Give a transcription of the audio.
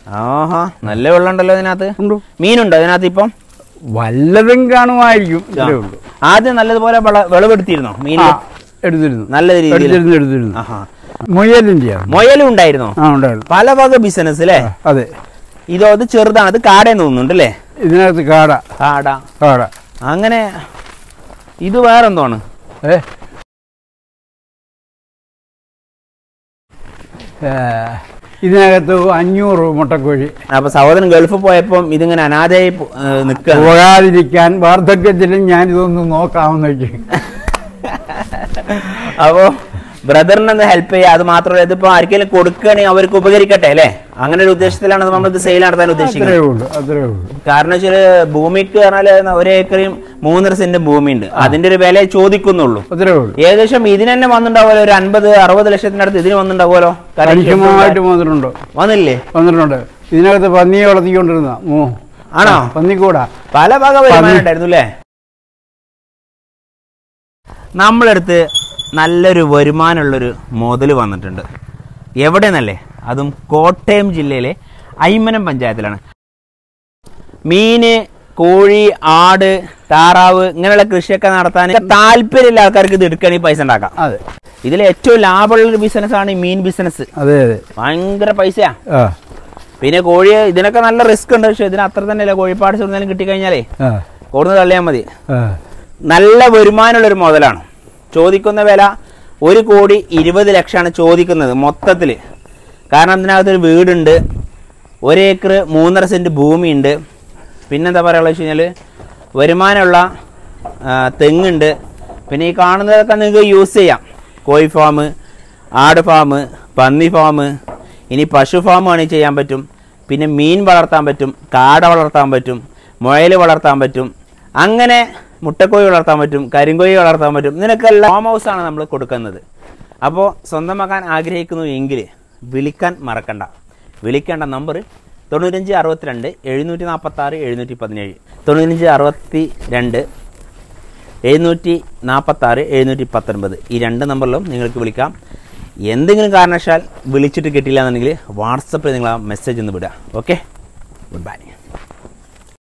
ആഹാ, നല്ല വെള്ളം ഉണ്ടല്ലോ ഇതിനകത്ത്. മീനുണ്ടോ ഇതിനകത്ത്? ഇപ്പം വല്ലതും കാണുമായിരിക്കും. ആദ്യം നല്ലതുപോലെ വിളവെടുത്തിരുന്നോ? മീൻ എടുത്തിരുന്നു, നല്ല രീതിയിൽ എടുത്തിരുന്നു. മുയലും ഉണ്ടായിരുന്നോ? പല വക ബിസിനസ് അല്ലേ? അതെ. ഇതോ അത് ചെറുതാണ്, അത് കാടേന്ന് തോന്നുന്നുണ്ട് അല്ലേ? ഇതിനകത്ത് കാട. അങ്ങനെ ഇത് വേറെന്തോണ്? ഇതിനകത്ത് 500 മുട്ടക്കോഴി. അപ്പൊ സഹോദരൻ ഗൾഫിൽ പോയപ്പം ഇതിങ്ങനെ അനാഥയായി പോകാതിരിക്കാൻ വാർദ്ധക്യത്തിലും ഞാൻ ഇതൊന്ന് നോക്കാമെന്ന് വെച്ചു. അപ്പോ ബ്രദറിനൊന്ന് ഹെൽപ്പ് ചെയ്യുക. അത് മാത്രമല്ല, ഇതിപ്പോ ആർക്കെങ്കിലും കൊടുക്കുകയാണെങ്കിൽ അവർക്ക് ഉപകരിക്കട്ടെ അല്ലേ? അങ്ങനെ ഒരു ഉദ്ദേശത്തിലാണ് നമ്മൾ ഇത് സെയിൽ നടത്താൻ ഉദ്ദേശിക്കുന്നത്. കാരണം വെച്ചാൽ ഭൂമിക്ക് പറഞ്ഞാല് 1 ഏക്കറും 3.5 സെന്റും ഭൂമിയുണ്ട്. അതിന്റെ ഒരു വില ചോദിക്കുന്നുള്ളൂ. ഏകദേശം ഇതിന് തന്നെ വന്നിട്ടുണ്ടാവുമല്ലോ, ഒരു 50-60 ലക്ഷത്തിനടുത്ത് ഇതിന് വന്നിട്ടുണ്ടാവുമല്ലോ. വന്നില്ലേ? വന്നിട്ടുണ്ട്. ഇതിനകത്ത് പന്നിയെ വളർത്തിക്കൊണ്ടിരുന്ന. ആണോ? പന്നിക്കൂടാ. പല ഭാഗ വരുമാനം ഉണ്ടായിരുന്നു അല്ലേ? നമ്മളടുത്ത് നല്ലൊരു വരുമാനമുള്ളൊരു മുതൽ വന്നിട്ടുണ്ട്. എവിടെ നിന്നല്ലേ? അതും കോട്ടയം ജില്ലയിലെ അയ്മനം പഞ്ചായത്തിലാണ്. മീന്, കോഴി, ആട്, താറാവ് ഇങ്ങനെയുള്ള കൃഷിയൊക്കെ നടത്താൻ താല്പര്യമുള്ള ആൾക്കാർക്ക് ഇത് എടുക്കുകയാണെങ്കിൽ പൈസ ഉണ്ടാക്കാം. ഇതിൽ ഏറ്റവും ലാഭമുള്ളൊരു ബിസിനസ്സാണ് ഈ മീൻ ബിസിനസ്. ഭയങ്കര പൈസയാ. പിന്നെ കോഴി ഇതിനൊക്കെ നല്ല റിസ്ക് ഉണ്ട്. പക്ഷെ ഇതിന് അത്ര തന്നെയല്ല. കോഴിപ്പാട് ചെറുതായാലും കിട്ടിക്കഴിഞ്ഞാലേ കൊടുന്ന് തള്ളിയാൽ മതി. നല്ല വരുമാനമുള്ളൊരു മുതലാണ്. ചോദിക്കുന്ന വില 1,20 ലക്ഷമാണ് ചോദിക്കുന്നത് മൊത്തത്തിൽ. കാരണം ഇതിനകത്തൊരു വീടുണ്ട്, 1 ഏക്കർ 3.5 സെന്റ് ഭൂമിയുണ്ട്. പിന്നെന്താ പറയുക വെച്ച് കഴിഞ്ഞാൽ വരുമാനമുള്ള തെങ്ങുണ്ട്. പിന്നെ ഈ കാണുന്നതൊക്കെ നിങ്ങൾക്ക് യൂസ് ചെയ്യാം. കോഴി ഫാം, ആട് ഫാം, പന്നി ഫാം, ഇനി പശു ഫാം വേണമെങ്കിൽ ചെയ്യാൻ പറ്റും. പിന്നെ മീൻ വളർത്താൻ പറ്റും, കാട വളർത്താൻ പറ്റും, മുയൽ വളർത്താൻ പറ്റും, അങ്ങനെ മുട്ടക്കോഴി വളർത്താൻ പറ്റും, കരിങ്കോഴി വളർത്താൻ പറ്റും. ഇതിനൊക്കെ ഫാം ഹൗസാണ് നമ്മൾ കൊടുക്കുന്നത്. അപ്പോൾ സ്വന്തമാക്കാൻ ആഗ്രഹിക്കുന്നു എങ്കിൽ വിളിക്കാൻ മറക്കണ്ട. വിളിക്കേണ്ട നമ്പർ 95 62 746 717, 95 62 746 719. ഈ 2 നമ്പറിലും നിങ്ങൾക്ക് വിളിക്കാം. എന്തെങ്കിലും കാരണവശാൽ വിളിച്ചിട്ട് കിട്ടില്ല എന്നുണ്ടെങ്കിൽ വാട്സപ്പിൽ നിങ്ങൾ ആ മെസ്സേജ് ഒന്ന് വിടുക. Okay, good by.